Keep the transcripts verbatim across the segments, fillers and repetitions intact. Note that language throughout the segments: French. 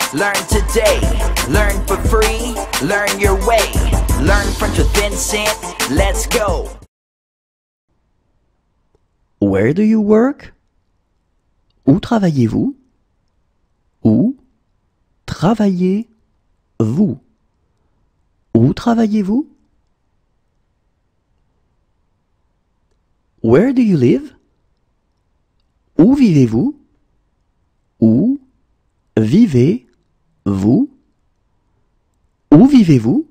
learn today. Learn for free, learn your way. Learn French with Vincent, let's go. Where do you work? Où travaillez-vous? Où travaillez-vous? Où travaillez-vous? Where do you live? Où vivez-vous? Où vivez-vous? Où vivez-vous?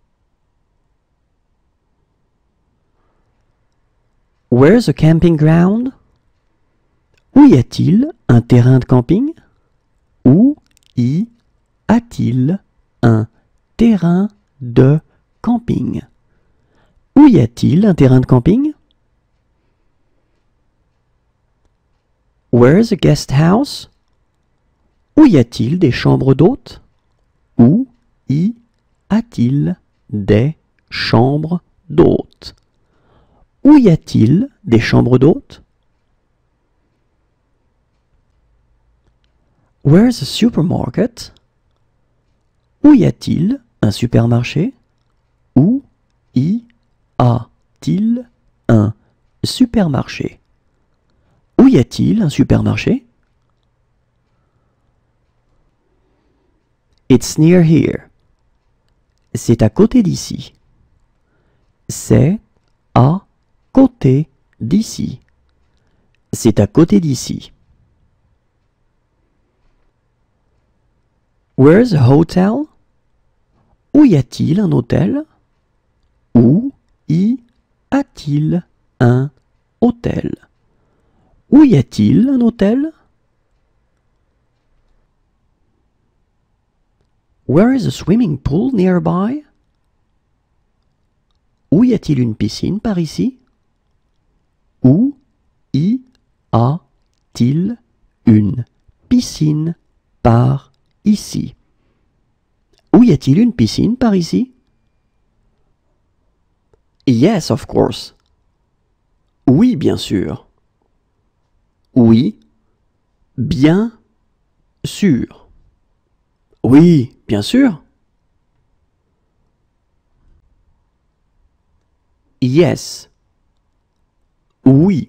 Where's a camping ground? Où y a-t-il un terrain de camping? Où y a-t-il un terrain de camping? Où y a-t-il un terrain de camping? Where's a guest house? Où y a-t-il des chambres d'hôtes? Où y a-t-il des chambres d'hôtes? Où y a-t-il des chambres d'hôtes? Where's a supermarket? Où y a-t-il un supermarché? Où y a-t-il un supermarché? Où y a-t-il un supermarché? It's near here. C'est à côté d'ici. C'est à côté d'ici. C'est à côté d'ici. Where's a hotel? Où y a-t-il un hôtel? Où y a-t-il un hôtel? Où y a-t-il un hôtel? Where is a swimming pool nearby? Où y a-t-il une piscine par ici? Où y a-t-il une piscine par ici? Où y a-t-il une piscine par ici? Yes, of course. Oui, bien sûr. Oui, bien sûr. Oui, bien sûr. Yes. Oui.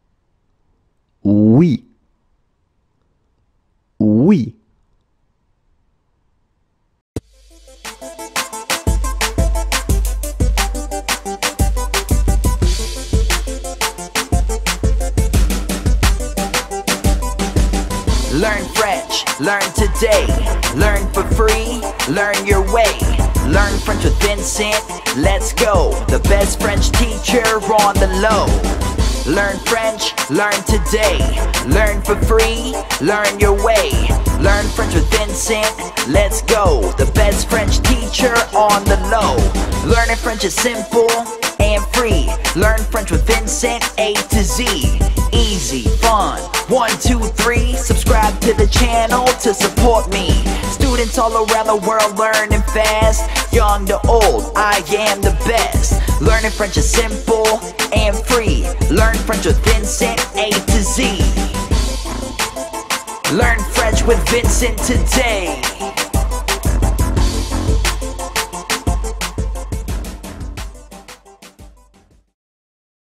Oui. Oui. Learn French, learn today. Learn for free, learn your way. Learn French with Vincent, let's go. The best French teacher on the low. Learn French, learn today. Learn for free, learn your way. Learn French with Vincent, let's go. The best French teacher on the low. Learning French is simple and free. Learn French with Vincent, A to Z. Easy, fun, one, two, three. Subscribe to the channel to support me. Students all around the world learning fast. Young to old, I am the best. Learning French is simple and free. Learn French with Vincent, A to Z. Learn French with Vincent today.